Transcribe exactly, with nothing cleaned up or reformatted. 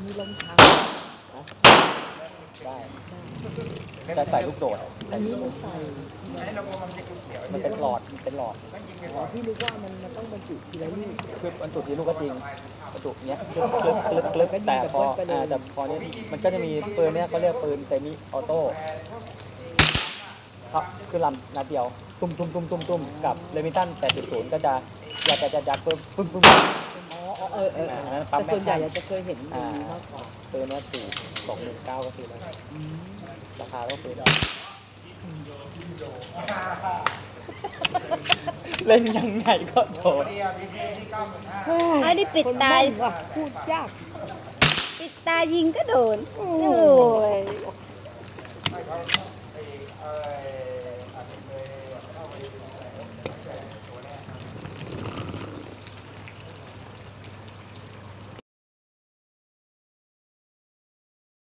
มีรองเท้าได้จะใส่ลูกโดดอันนี้มันใส่มันเป็นหลอดมันเป็นหลอดอ๋อพี่นึกว่ามันมันต้องบรรจุทีละลูกคือบรรจุทีลูกก็จริงบรรจุเนี้ยคลึบคลึบคลึบคลึบแต่พออ่าแต่พอนี้มันก็จะมีปืนเนี้ยเขาเรียกปืนเซมิออโต้ครับคือลำนัดเดียวตุ้มตุ้มตุ้มตุ้มตุ้มกับเลมิตันแปดจุดศูนย์ก็จะอยากจะจะยักปึ๊บปึ้มปึ้มอ๋อเออเอออันนั้นปั๊แต่มแม็ส่กวนใหญ่ชั่นจะเคยเห็นอย่างนี้มากกว่าปืนเนี้ยสี่สองหนึ่งเก้าก็คือแล้วราคาก็คือเล่นยังไงก็โดนไม่ได้ปิดตาว่ะพูดยากปิดตายิงก็โดนโอ้ย